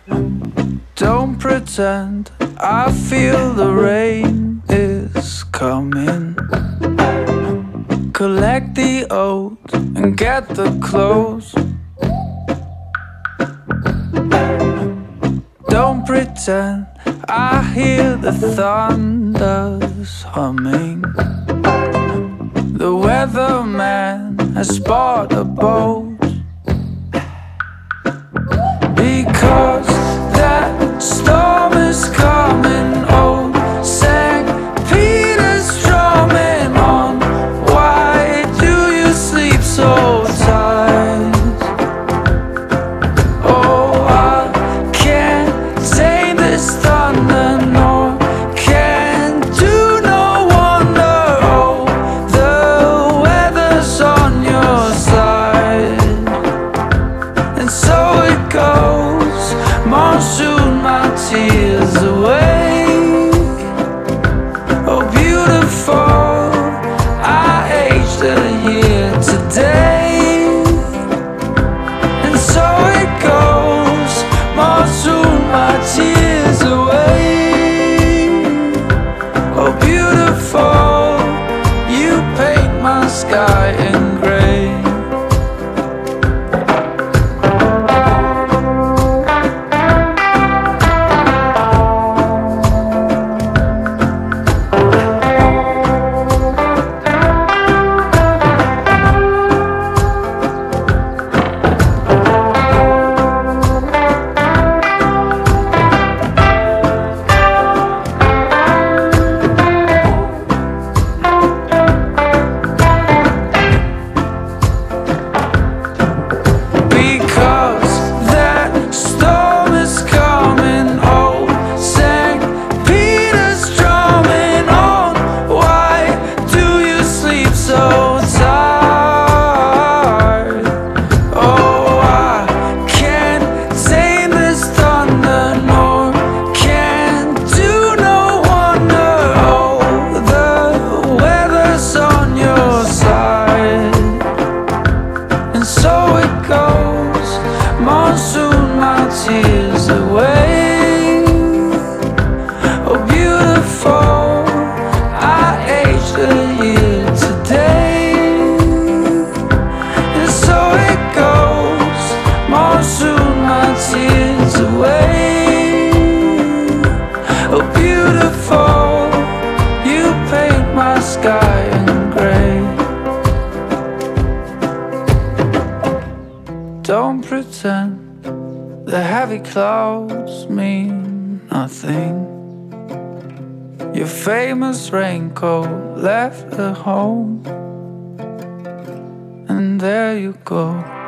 Don't pretend I feel the rain is coming. Collect the old and get the clothes. Don't pretend I hear the thunders humming. The weatherman has spotted a boat. Because that storm is coming. Oh, St. Peter's drumming on. Why do you sleep so tight? Oh, I can't tame this thunder, nor can do no wonder. Oh, the weather's on your side, and so it goes. Monsoon, my tears awake. Oh, beautiful, I aged a year today, and so it goes. Monsoon, my tears away. Oh, beautiful, you paint my sky in gray. Monsoon, my tears away. Oh, beautiful, I aged a year today, and so it goes. Monsoon, my tears away. Oh, beautiful, you paint my sky in gray. Don't pretend the heavy clouds mean nothing. Your famous raincoat left at home, and there you go.